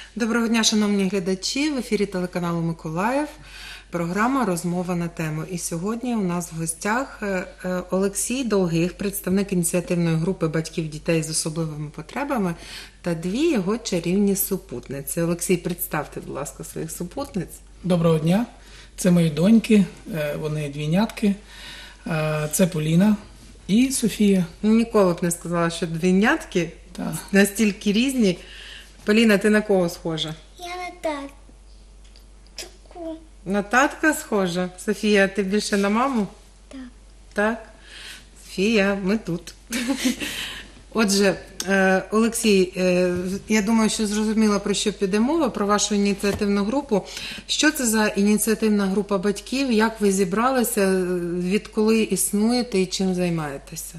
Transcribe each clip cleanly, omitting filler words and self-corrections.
Доброго дня, шановні глядачі! В ефірі телеканалу Миколаїв. Програма «Розмова на тему». І сьогодні у нас в гостях Олексій Долгих, представник ініціативної групи батьків дітей з особливими потребами та дві його чарівні супутниці. Олексій, представте, будь ласка, своїх супутниць. Доброго дня! Це мої доньки, вони двійнятки. Це Поліна і Софія. Ніколи б не сказала, що двійнятки настільки різні. Поліна, ти на кого схожа? Я на татку. На татка схожа? Софія, ти більше на маму? Так. Так. Софія, ми тут. Отже, Олексій, я думаю, що зрозуміла, про що піде мова, про вашу ініціативну групу. Що це за ініціативна група батьків? Як ви зібралися? Відколи існуєте і чим займаєтеся?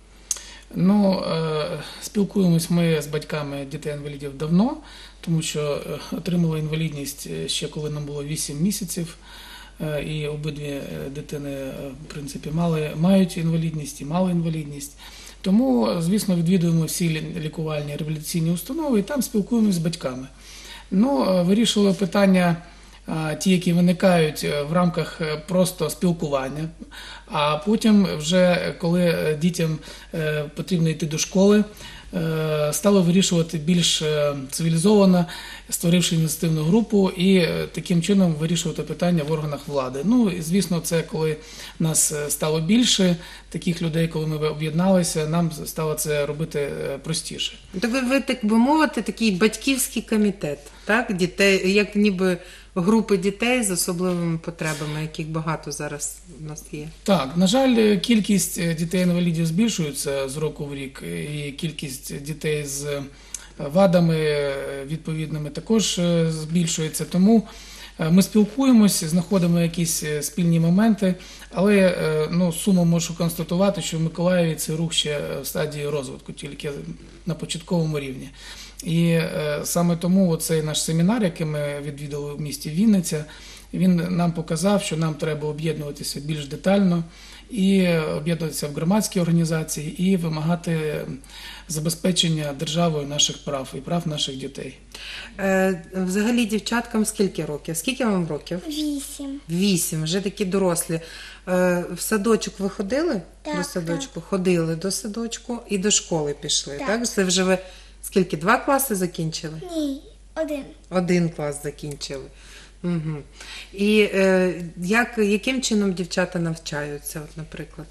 Спілкуємось ми з батьками дітей-інвалідів давно, тому що отримали інвалідність ще коли нам було 8 місяців. І обидві дитини, в принципі, мають інвалідність і мали інвалідність. Тому, звісно, відвідуємо всі лікувальні реабілітаційні установи і там спілкуємося з батьками. Вирішили питання ті, які виникають в рамках просто спілкування, а потім вже, коли дітям потрібно йти до школи, стали вирішувати більш цивілізовано, створивши ініціативну групу і таким чином вирішувати питання в органах влади. І, звісно, це коли нас стало більше, таких людей, коли ми об'єдналися, нам стало це робити простіше. То ви, так би мовити, такий батьківський комітет, так? Дітей, як ніби групи дітей з особливими потребами, яких багато зараз у нас є. Так, на жаль, кількість дітей-інвалідів збільшується з року в рік, і кількість дітей з вадами відповідними також збільшується. Тому ми спілкуємося, знаходимо якісь спільні моменти, але сумно можу констатувати, що в Миколаєві цей рух ще в стадії розвитку, тільки на початковому рівні. І саме тому цей наш семінар, який ми відвідали в місті Вінниця, він нам показав, що нам треба об'єднуватися більш детально і об'єднуватися в громадські організації і вимагати забезпечення державою наших прав і прав наших дітей. Взагалі дівчаткам скільки років? Скільки вам років? 8. 8, вже такі дорослі. В садочок ви ходили? Так, До садочку? Ходили до садочку і до школи пішли, Так. так? Це вже ви скільки, 2 класи закінчили? Ні, 1. 1 клас закінчили. Угу. І яким чином дівчата навчаються, от, наприклад?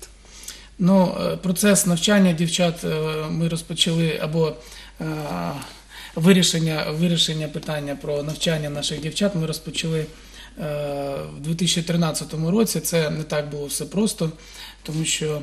Процес навчання ми розпочали, або вирішення питання про навчання наших дівчат ми розпочали в 2013 році. Це не так було все просто, тому що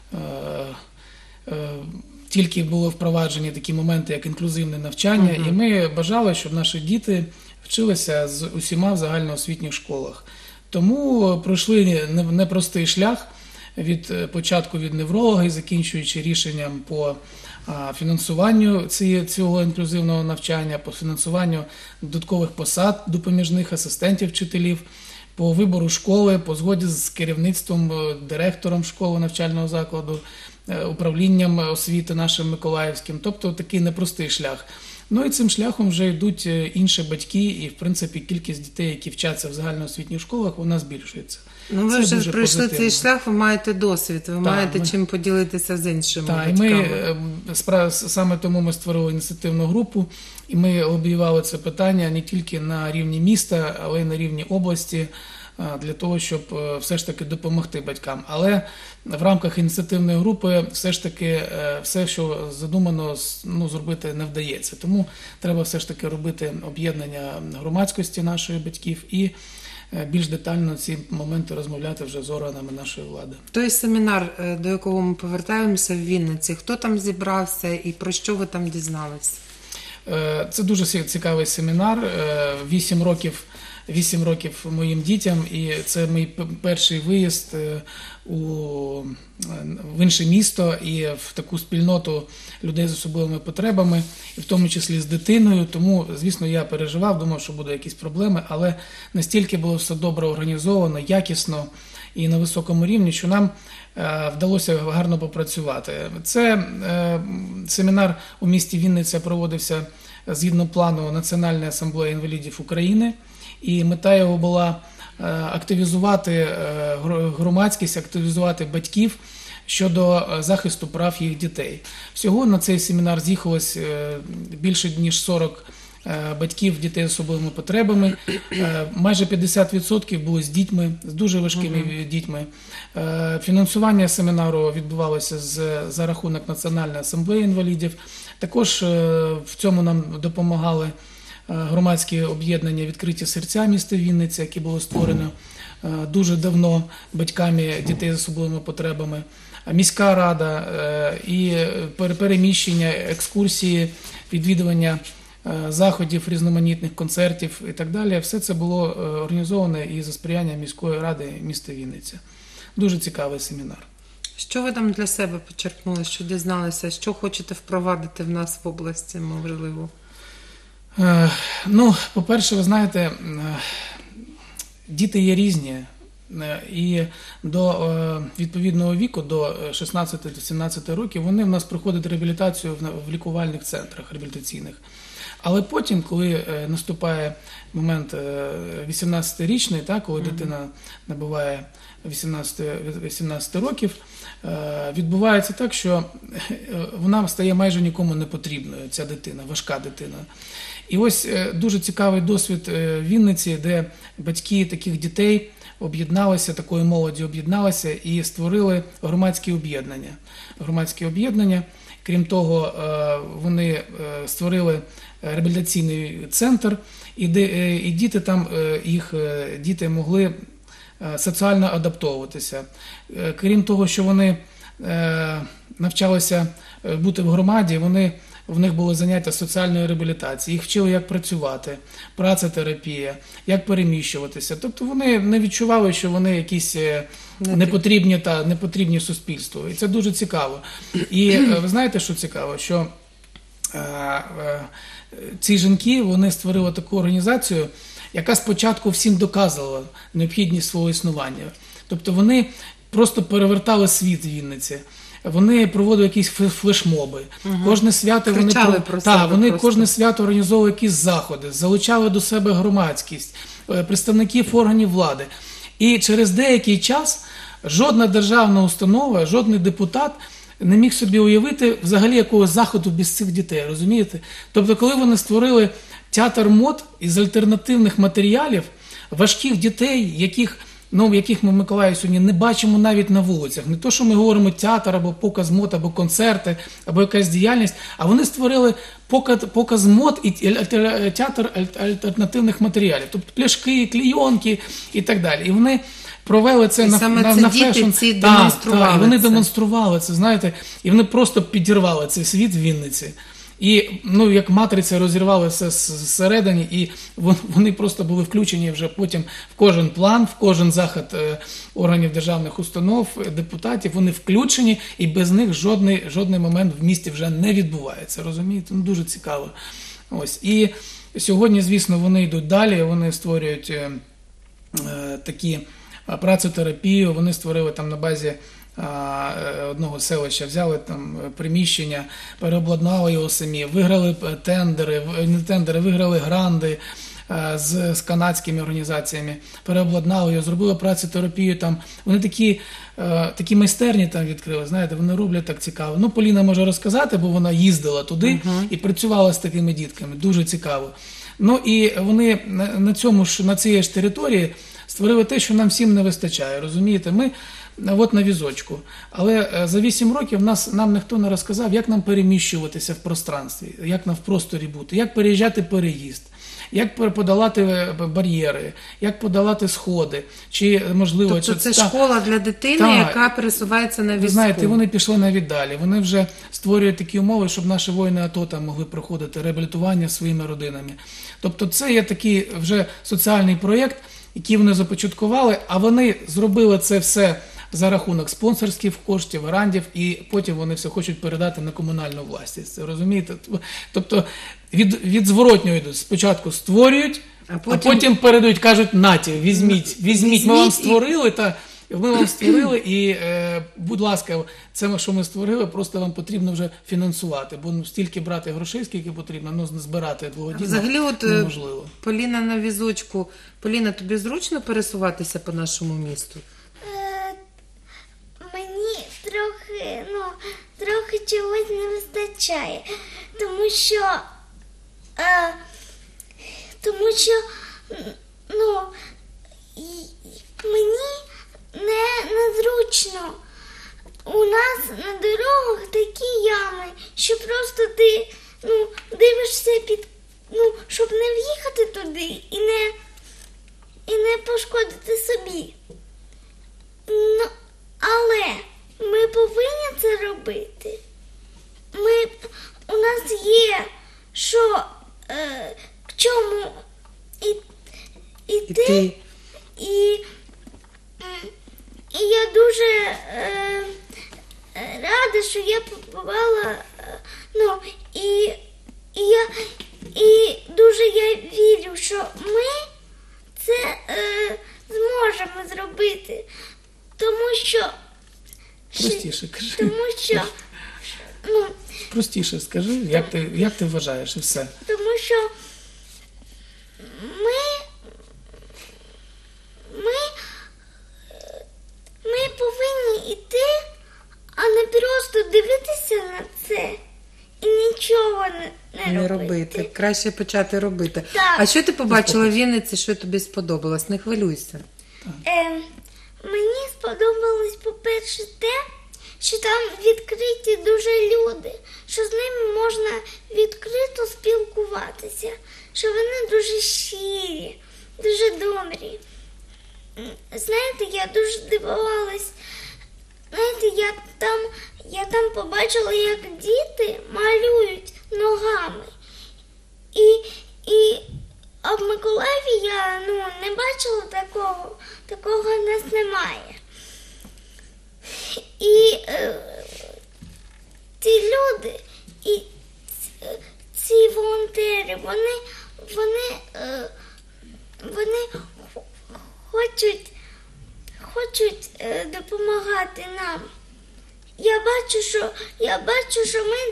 тільки були впроваджені такі моменти, як інклюзивне навчання, і ми бажали, щоб наші діти вчилися з усіма в загальноосвітніх школах. Тому пройшли непростий шлях від початку від невролога і закінчуючи рішенням по фінансуванню цього інклюзивного навчання, по фінансуванню додаткових посад допоміжних асистентів вчителів, по вибору школи, по згоді з керівництвом, директором школи навчального закладу, управлінням освіти нашим миколаївським. Тобто такий непростий шлях. І цим шляхом вже йдуть інші батьки, і, в принципі, кількість дітей, які вчаться в загальноосвітніх школах, вона збільшується. Ви вже пройшли цей шлях, ви маєте досвід, ви маєте чим поділитися з іншими батьками. Саме тому ми створили ініціативну групу, і ми лобіювали це питання не тільки на рівні міста, але й на рівні області, для того, щоб все ж таки допомогти батькам. Але в рамках ініціативної групи все ж таки все, що задумано, зробити не вдається. Тому треба все ж таки робити об'єднання громадськості нашої батьків і більш детально ці моменти розмовляти вже з органами нашої влади. Той семінар, до якого ми повертаємося в Вінниці, хто там зібрався і про що ви там дізналися? Це дуже цікавий семінар. 8 років моїм дітям, і це мій перший виїзд в інше місто і в таку спільноту людей з особливими потребами, і в тому числі з дитиною. Тому, звісно, я переживав, думав, що будуть якісь проблеми, але настільки було все добре організовано, якісно, і на високому рівні, що нам вдалося гарно попрацювати. Це семінар у місті Вінниця проводився згідно плану Національної асамблеї інвалідів України, і мета його була активізувати громадськість, активізувати батьків щодо захисту прав їх дітей. Всього на цей семінар з'їхалось більше ніж 40 батьків дітей з особливими потребами. Майже 50% було з дітьми, з дуже важкими дітьми. Фінансування семінару відбувалося за рахунок Національної асамблеї інвалідів. Також в цьому нам допомагали громадські об'єднання «Відкриті серця» міста Вінниця, яке було створено дуже давно батьками дітей з особливими потребами, міська рада і переміщення, екскурсії, відвідування заходів, різноманітних концертів і так далі. Все це було організовано і за сприяння міської ради міста Вінниця. Дуже цікавий семінар. Що ви там для себе почерпнули, що дізналися, що хочете впровадити в нас в області, можливо? Ну, по-перше, ви знаєте, діти є різні, і до відповідного віку, до 16-17 років, вони в нас проходять реабілітацію в лікувальних центрах реабілітаційних. Але потім, коли наступає момент 18-річний, коли дитина набуває 18 років, відбувається так, що вона стає майже нікому не потрібною, ця дитина, важка дитина. І ось дуже цікавий досвід в Вінниці, де батьки таких дітей об'єдналися, такої молоді об'єдналися і створили громадські об'єднання. Громадські об'єднання, крім того, вони створили реабілітаційний центр, і діти там, діти могли соціально адаптовуватися. Крім того, що вони навчалися бути в громаді, в них були заняття соціальної реабілітації, їх вчили, як працювати, працетерапія, як переміщуватися. Тобто вони не відчували, що вони якісь непотрібні суспільству. І це дуже цікаво. І ви знаєте, що цікаво? Що ці жінки, вони створили таку організацію, яка спочатку всім доказувала необхідність свого існування. Тобто вони просто перевертали світ в Вінниці. Вони проводили якісь флешмоби. Кожне свято кожне свято організовували якісь заходи, залучали до себе громадськість, представників органів влади. І через деякий час жодна державна установа, жодний депутат не міг собі уявити взагалі якогось заходу без цих дітей, розумієте? Тобто, коли вони створили театр мод із альтернативних матеріалів, важких дітей, яких ми в Миколаєві сьогодні не бачимо навіть на вулицях. Не то, що ми говоримо театр, або показ мод, або концерти, або якась діяльність, а вони створили показ мод і театр альтернативних матеріалів. Тобто пляшки, клейонки і так далі. І вони провели це на фешн. І вони демонстрували це, знаєте, і вони просто підірвали цей світ в Вінниці. І, як матриця, розірвали все зсередині, і вони просто були включені вже потім в кожен план, в кожен захід органів державних установ, депутатів, вони включені, і без них жодний момент в місті вже не відбувається, розумієте? Дуже цікаво. Ось. І сьогодні, звісно, вони йдуть далі, вони створюють такі працетерапію, вони створили там на базі одного селища, взяли там приміщення, переобладнали його самі, виграли виграли гранди з канадськими організаціями, переобладнали його, зробили працетерапію там. Вони такі майстерні там відкрили, знаєте, вони роблять так цікаво. Поліна може розказати, бо вона їздила туди і працювала з такими дітками, дуже цікаво. І вони на цій ж території створили те, що нам всім не вистачає, розумієте? Ми на візочку. Але за 8 років нам ніхто не розказав, як нам переміщуватися в пространстві, як нам в просторі бути, як переїжджати переїзд, як подолати бар'єри, як подолати сходи. Тобто це школа для дитини, яка пересувається на візку. Ви знаєте, вони пішли навіть далі. Вони вже створюють такі умови, щоб наші воїни АТО там могли проходити реабілітування своїми родинами. Тобто це є такий вже соціальний проєкт, який вони започаткували, а вони зробили це все за рахунок спонсорських коштів, грантів, і потім вони все хочуть передати на комунальну власність. Розумієте? Тобто від зворотнього йдуть. Спочатку створюють, а потім передають, кажуть, наті, візьміть, ми вам створили, Ми вам створили і, будь ласка, це, що ми створили, просто вам потрібно вже фінансувати, бо стільки брати грошей, скільки потрібно, ну, збирати благодійно Взагалі, от неможливо. Поліна на візочку. Поліна, тобі зручно пересуватися по нашому місту? Мені трохи чогось не вистачає, тому що мені незручно. У нас на дорогах такі ями, що просто ти дивишся щоб не в'їхати туди і не пошкодити собі. Але ми повинні це робити. У нас є к чому іти. І я дуже рада, що я попала, і дуже я вірю, що ми це зможемо зробити, тому що Простіше кажи. Тому що Простіше скажи, як ти вважаєш, і все. Тому що ми повинні йти, а не просто дивитися на це і нічого не робити. Краще почати робити. Так. А що ти побачила в Вінниці, що тобі сподобалось? Не хвилюйся. Мені сподобалось, по-перше, те, що там відкриті дуже люди, що з ними можна відкрито спілкуватися, що вони дуже щирі, дуже добрі. Знаєте, я дуже дивувалась. Знаєте, я там побачила, як діти малюють ногами. А в Миколаєві я не бачила такого. Такого в нас немає. І ці люди, і ці волонтери, вони хочуть допомагати нам. Я бачу,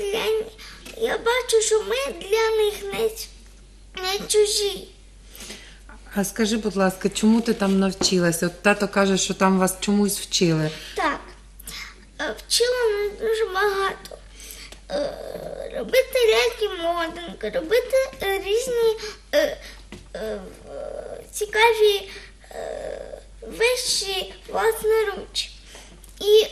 що ми для них не чужі. А скажи, будь ласка, чому ти там навчилася? От тато каже, що там вас чомусь вчили. Так, вчила нас дуже багато. Робити ляльки-мотанки, робити різні цікаві вещі власноруч. І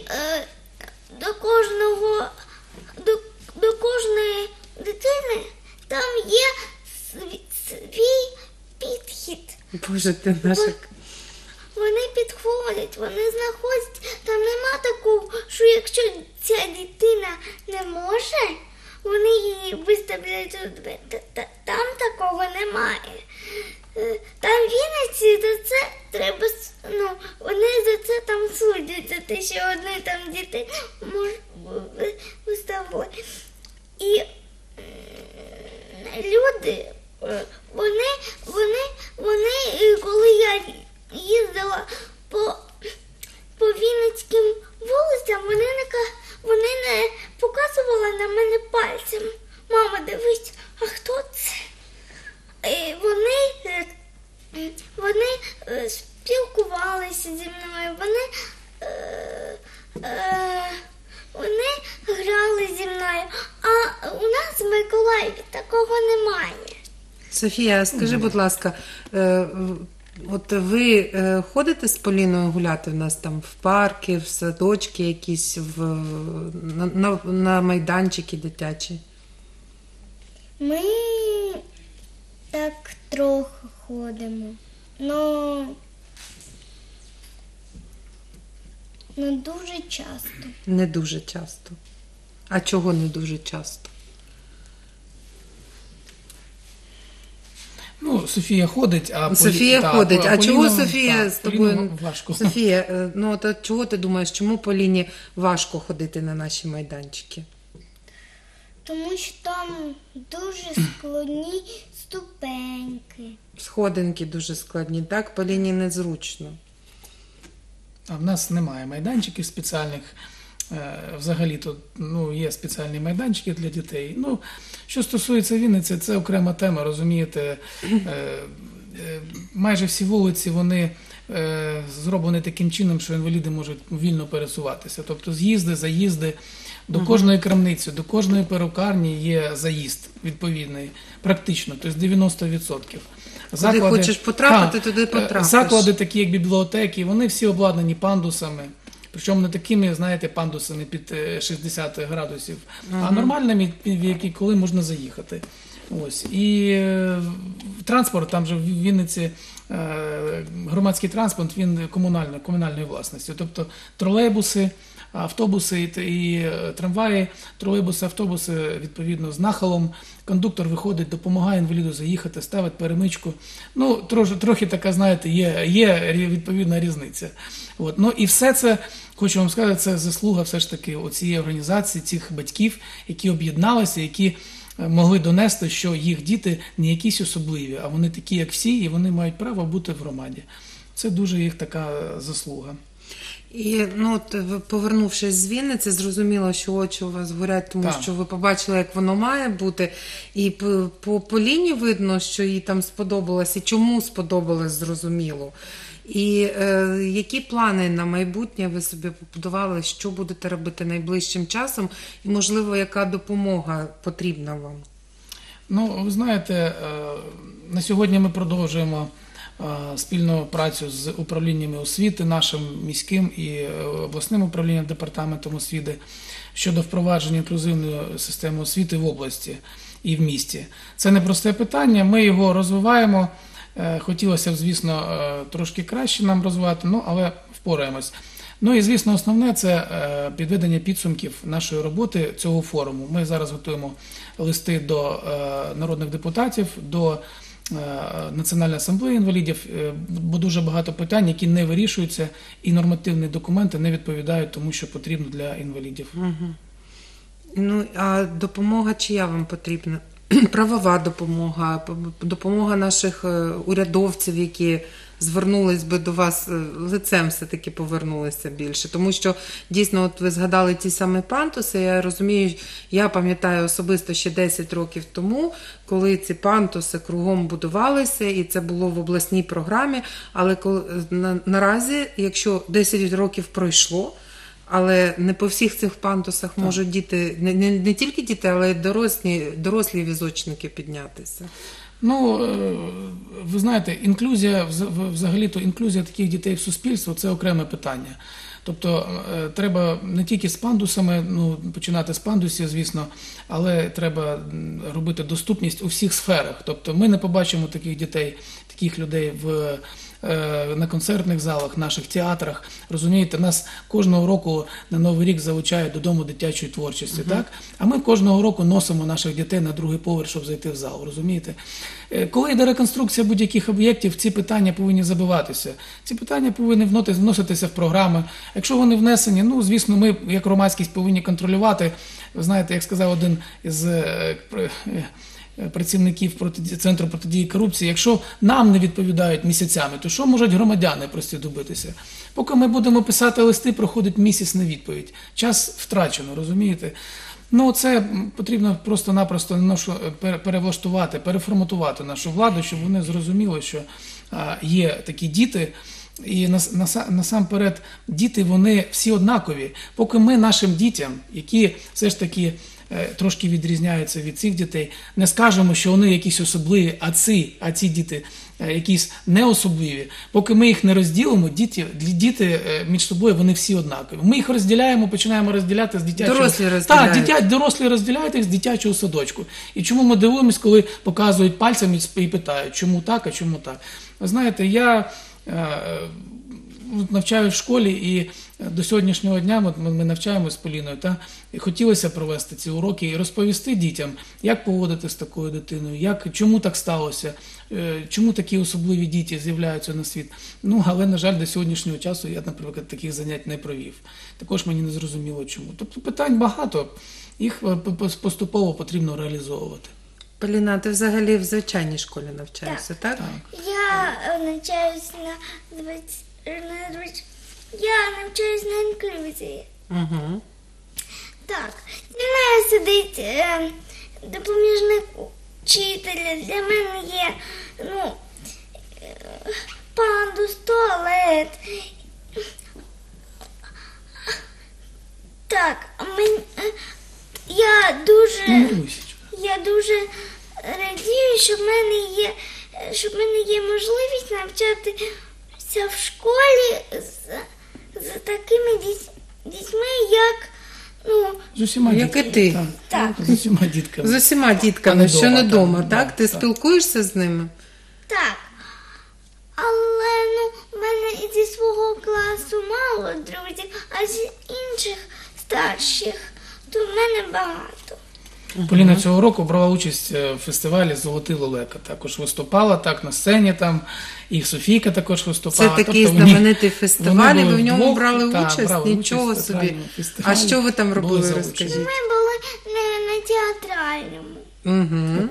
до кожної дитини там є свій підхід. Боже, ти наша... Вони підходять, вони знаходять. Там нема такого, що якщо ця дитина не може, вони її виставляють у двері. Там такого немає. Там в Вінниці за це треба, вони за це там судять, за те, що одні там дітей виставили. І люди, коли я їздила по Вінницьким вулицям, вони не показували на мене пальцем. Мама, дивись, а хто це? І вони спілкувалися зі мною, вони грали зі мною, а у нас в Миколаєві такого немає. Софія, скажи, будь ласка, от ви ходите з Поліною гуляти в нас там в парки, в садочки якісь, на майданчики дитячі? Ми так трохи ходимо, не дуже часто. Не дуже часто. А чого не дуже часто? Софія ходить, а Софія ходить. А чого Софія з тобою Поліна важко. Софія, то чого ти думаєш, чому Поліні важко ходити на наші майданчики? Тому що там дуже складні ступеньки. Сходинки дуже складні, так? Поліні незручно. А в нас немає майданчиків спеціальних. Взагалі-то є спеціальні майданчики для дітей. Що стосується Вінниці, це окрема тема, розумієте. Майже всі вулиці, вони зроблені таким чином, що інваліди можуть вільно пересуватися. Тобто з'їзди, заїзди, до кожної крамниці, до кожної перукарні є заїзд відповідний, практично, тобто 90%. Куди хочеш потрапити, туди потрапиш. Заклади, такі як бібліотеки, вони всі обладнані пандусами. Причому не такими, знаєте, пандусами під 60 градусів, а нормальними, в які коли можна заїхати. Ось. І транспорт, там же в Вінниці громадський транспорт, він комунальної власності. Тобто тролейбуси, автобуси і трамваї, тролейбуси, автобуси, відповідно, з нахилом. Кондуктор виходить, допомагає інваліду заїхати, ставить перемичку. Трохи така, знаєте, є відповідна різниця. От. І все це, хочу вам сказати, це заслуга все ж таки цієї організації, цих батьків, які об'єдналися, які могли донести, що їх діти не якісь особливі, а вони такі, як всі, і вони мають право бути в громаді. Це дуже їх така заслуга. І повернувшись з Вінниці, зрозуміло, що очі у вас горять, тому що ви побачили, як воно має бути. І по Поліні видно, що їй там сподобалось, і чому сподобалось, зрозуміло. І які плани на майбутнє ви собі побудували, що будете робити найближчим часом, і, можливо, яка допомога потрібна вам? Ви знаєте, на сьогодні ми продовжуємо спільну працю з управліннями освіти, нашим міським і обласним управлінням департаментом освіти щодо впровадження інклюзивної системи освіти в області і в місті. Це непросте питання, ми його розвиваємо. Хотілося б, звісно, трошки краще нам розвивати, але впораємось. І, звісно, основне – це підведення підсумків нашої роботи цього форуму. Ми зараз готуємо листи до народних депутатів, до Національної асамблеї інвалідів, бо дуже багато питань, які не вирішуються, і нормативні документи не відповідають тому, що потрібно для інвалідів. А допомога чия вам потрібна? Правова допомога, допомога наших урядовців, які звернулись би до вас лицем, все-таки повернулися більше. Тому що, дійсно, от ви згадали ті самі пандуси, я розумію, я пам'ятаю особисто ще 10 років тому, коли ці пандуси кругом будувалися, і це було в обласній програмі, але наразі, якщо 10 років пройшло, але не по всіх цих пандусах можуть діти, не тільки діти, але й дорослі візочники піднятися. Ви знаєте, інклюзія, взагалі-то інклюзія таких дітей в суспільство – це окреме питання. Тобто треба не тільки з пандусами, починати з пандусів, звісно, але треба робити доступність у всіх сферах. Тобто ми не побачимо таких дітей, таких людей на концертних залах, наших театрах. Розумієте, нас кожного року на Новий рік залучають додому дитячої творчості, так? А ми кожного року носимо наших дітей на другий поверх, щоб зайти в зал, розумієте? Коли йде реконструкція будь-яких об'єктів, ці питання повинні забиватися. Ці питання повинні вноситися в програми. Якщо вони внесені, звісно, ми, як громадськість, повинні контролювати. Ви знаєте, як сказав один із працівників Центру протидії корупції, якщо нам не відповідають місяцями, то що можуть громадяни прості добитися? Поки ми будемо писати листи, проходить місяць на відповідь. Час втрачено, розумієте? Це потрібно просто-напросто перевлаштувати, переформатувати нашу владу, щоб вони зрозуміли, що є такі діти, і насамперед діти, вони всі однакові. Поки ми нашим дітям, які все ж таки трошки відрізняються від цих дітей, не скажемо, що вони якісь особливі, а ці діти якісь не особливі. Поки ми їх не розділимо, діти між собою, вони всі однакові. Ми їх розділяємо, починаємо розділяти з дитячого... Дорослі розділяють. Так, дорослі розділяють їх з дитячого садочку. І чому ми дивуємось, коли показують пальцем і питають, чому так, а чому так? Ви знаєте, я навчаю в школі, і до сьогоднішнього дня ми навчаємося з Поліною, і хотілося провести ці уроки і розповісти дітям, як поводити з такою дитиною, чому так сталося, чому такі особливі діти з'являються на світ. Але, на жаль, до сьогоднішнього часу я, наприклад, таких занять не провів. Також мені не зрозуміло чому. Тобто питань багато, їх поступово потрібно реалізовувати. Поліна, ти взагалі в звичайній школі навчаєшся, так? Я навчаюсь Я навчаюсь на інклюзії. Угу. Так, зі мною сидить допоміжник вчителя. Для мене є, пандус, туалет. Так, я дуже радію, що в мене є можливість навчатися в школі з такими дітьми, як, З усіма Як і дітками. ти. Так. З усіма дітками. З усіма А дітками, не що дома, не так, вдома, да, так? Ти так. спілкуєшся з ними? Так. Але в мене і зі свого класу мало друзів, а з інших старших то в мене багато. Поліна цього року брала участь в фестивалі «Золотий лелека». Також виступала так на сцені там, і Софійка також Це виступала. такий Тобто знаменитий фестиваль, і вони ви в були ньому вдвох, брали так, участь? брали Нічого участь в собі. театральному А фестивалі. що ви там Були робили, за розкажіть? участю. Ми були на театральному. Угу.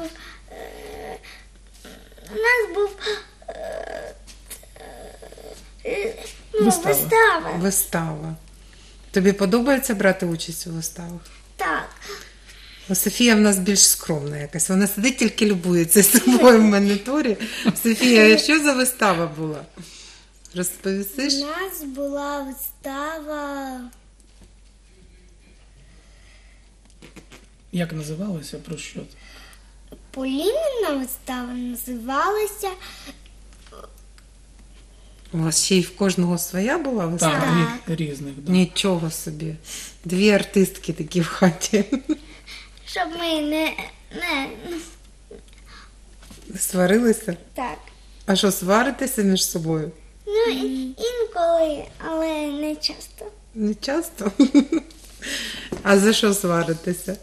У нас був вистава. Вистава. Тобі подобається брати участь у виставах? Так. Софія в нас більш скромна якась. Вона сидить, тільки любується собою в моніторі. Софія, що за вистава була? Розповісиш? У нас була вистава. Як називалося, про що? Полінина вистава називалася. У вас ще й в кожного своя була вистава? Так, Так. різних. Да. Нічого собі. Дві артистки такі в хаті. Щоб ми не Сварилися? так. А що, сваритеся між собою? Інколи, але не часто. Не часто? А за що сваритеся?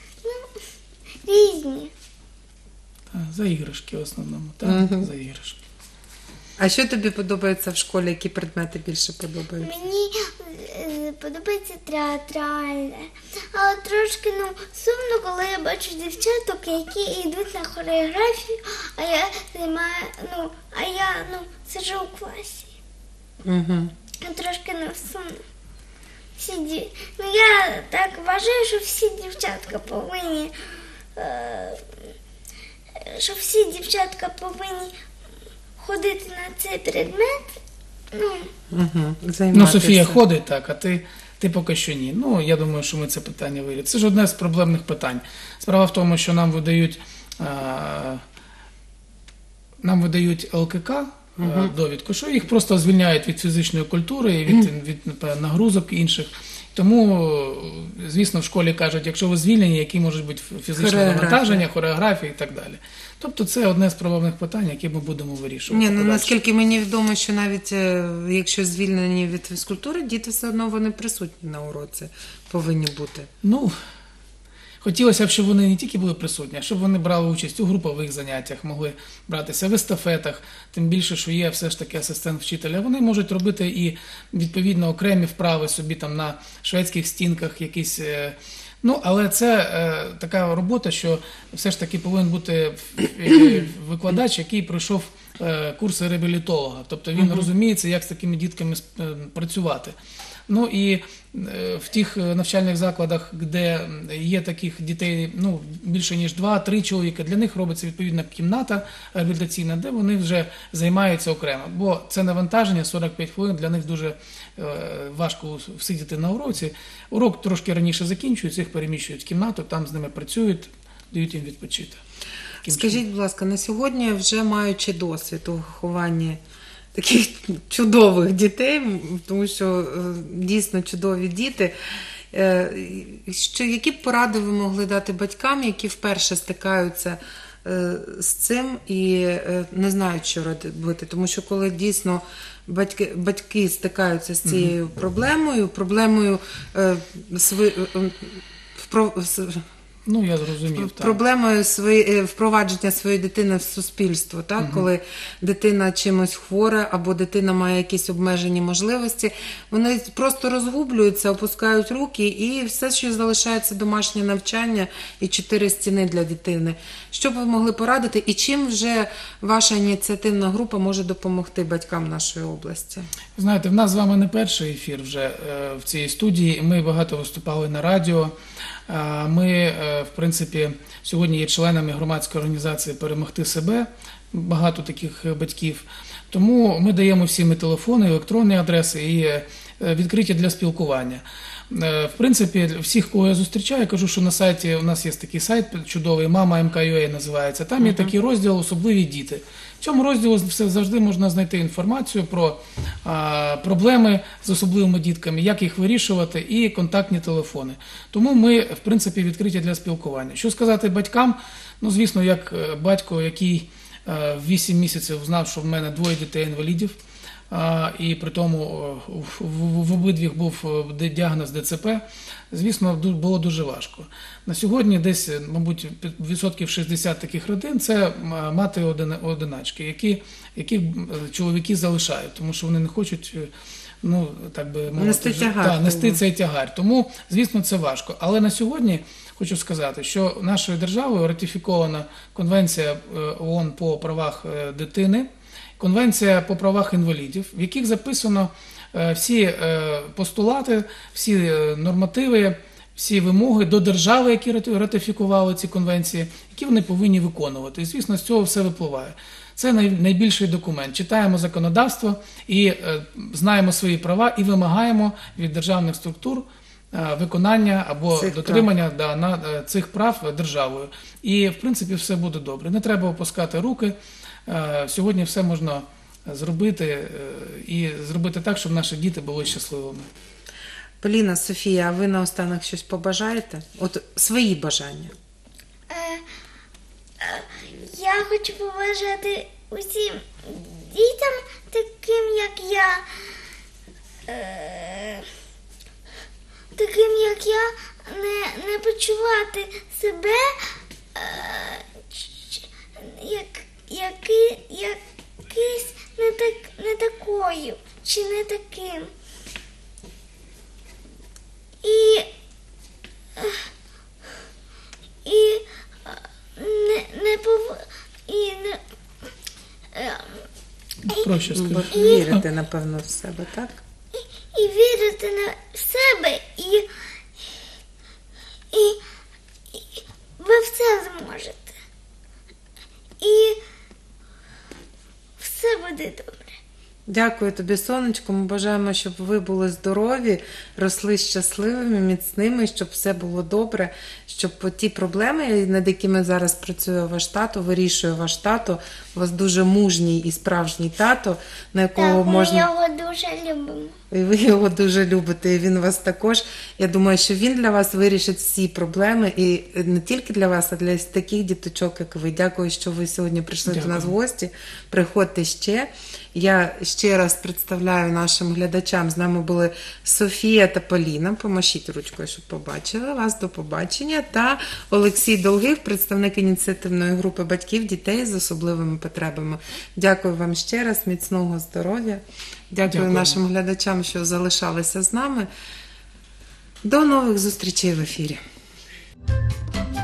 Різні. Так, за іграшки в основному. Так, за іграшки. А що тобі подобається в школі? Які предмети більше подобаються? Мені подобається театральне. Але трошки сумно, коли я бачу дівчаток, які йдуть на хореографію, а я сиджу у класі. Угу. Трошки сумно. Я так вважаю, що всі дівчатка повинні ходити на цей предмет. Угу. Ну, Софія ходить так, а ти поки що ні. Ну, я думаю, що ми це питання вирішимо. Це ж одне з проблемних питань. Справа в тому, що нам видають ЛКК, довідку, що їх просто звільняють від фізичної культури, від нагрузок інших. Тому, звісно, в школі кажуть, якщо ви звільнені, які можуть бути фізичне навантаження, хореографія і так далі. Тобто це одне з проблемних питань, які ми будемо вирішувати. Ні, наскільки мені відомо, що навіть якщо звільнені від фізкультури, діти все одно вони присутні на уроці, повинні бути. Ну, хотілося б, щоб вони не тільки були присутні, а щоб вони брали участь у групових заняттях, могли братися в естафетах, тим більше, що є все ж таки асистент вчителя. Вони можуть робити і, відповідно, окремі вправи собі там на шведських стінках якісь. Ну, але це така робота, що все ж таки повинен бути викладач, який пройшов курси реабілітолога. Тобто він розуміється, як з такими дітками працювати. Ну і в тих навчальних закладах, де є таких дітей більше ніж 2-3 чоловіка, для них робиться відповідна кімната реабілітаційна, де вони вже займаються окремо. Бо це навантаження, 45 хвилин, для них дуже важко сидіти на уроці. Урок трошки раніше закінчується, їх переміщують в кімнату, там з ними працюють, дають їм відпочити. Скажіть, будь ласка, на сьогодні, вже маючи досвід у вихованні таких чудових дітей, тому що дійсно чудові діти, які б поради ви могли дати батькам, які вперше стикаються з цим і не знають, що робити? Тому що коли дійсно батьки стикаються з цією проблемою Ну, я зрозумів, так. Проблемою впровадження своєї дитини в суспільство, так? Коли дитина чимось хвора або дитина має якісь обмежені можливості, вони просто розгублюються, опускають руки і все, що залишається домашнє навчання і 4 стіни для дитини. Що б ви могли порадити і чим вже ваша ініціативна група може допомогти батькам нашої області? Знаєте, в нас з вами не перший ефір вже в цій студії. Ми багато виступали на радіо. Ми, в принципі, сьогодні є членами громадської організації «Перемогти себе», багато таких батьків. Тому ми даємо всім і телефони, і електронні адреси, і відкриті для спілкування. В принципі, всіх, кого я зустрічаю, я кажу, що на сайті, у нас є такий сайт чудовий, «Mama.mk.ua» називається, там є такий розділ «Особливі діти». В цьому розділі завжди можна знайти інформацію про проблеми з особливими дітками, як їх вирішувати і контактні телефони. Тому ми, в принципі, відкриті для спілкування. Що сказати батькам? Ну, звісно, як батько, який в 8 місяців знав, що в мене 2 дітей-інвалідів, і при тому в обидвіх був діагноз ДЦП, звісно, було дуже важко. На сьогодні десь, мабуть, 60% таких родин – це мати-одиначки, які чоловіки залишають, тому що вони не хочуть, ну, так би мовити, нести цей тягар. Тому, звісно, це важко. Але на сьогодні хочу сказати, що нашою державою ратифікована Конвенція ООН по правах дитини, Конвенція по правах інвалідів, в яких записано всі постулати, всі нормативи, всі вимоги до держави, які ратифікували ці конвенції, які вони повинні виконувати. І, звісно, з цього все випливає. Це найбільший документ. Читаємо законодавство і знаємо свої права і вимагаємо від державних структур виконання або дотримання цих прав державою. І, в принципі, все буде добре. Не треба опускати руки. Сьогодні все можна зробити і зробити так, щоб наші діти були щасливими. Поліна, Софія, а ви наостанок щось побажаєте? От свої бажання. Я хочу побажати усім дітям, таким як я, не почувати себе якийсь не такою чи не таким. Проще скажи. Вірити, напевно, в себе, так? І вірити в себе, і ви все зможете. І все буде добре. Дякую тобі, сонечко. Ми бажаємо, щоб ви були здорові, росли щасливими, міцними, щоб все було добре, щоб ті проблеми, над якими зараз працює ваш тато, вирішує ваш тато, у вас дуже мужній і справжній тато, на якого можна... Ми його дуже любимо. І ви його дуже любите, і він вас також. Я думаю, що він для вас вирішить всі проблеми, і не тільки для вас, а для таких діточок, як ви. Дякую, що ви сьогодні прийшли до нас в гості. Приходьте ще. Я ще раз представляю нашим глядачам. З нами були Софія та Поліна. Помашіть ручкою, щоб побачили вас. До побачення. Та Олексій Долгих, представник ініціативної групи батьків дітей з особливими потребами. Дякую вам ще раз. Міцного здоров'я. Дякую нашим глядачам, що залишалися з нами. До нових зустрічей в ефірі.